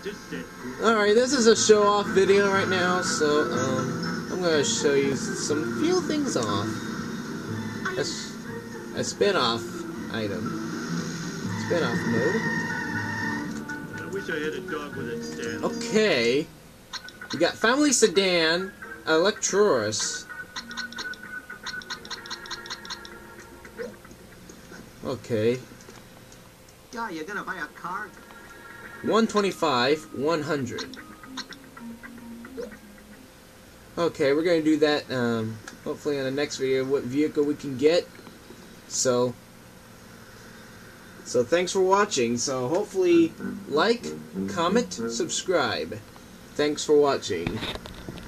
Alright, this is a show-off video right now, so, I'm gonna show you some few things off. A spin-off item. Spin-off mode. I wish I had a dog with it, Stan. Okay. We got Family Sedan, Electroris. Okay. Yeah, you're gonna buy a car? 125, 100. Okay, we're gonna do that, hopefully in the next video, what vehicle we can get. So thanks for watching. So hopefully, like, comment, subscribe. Thanks for watching.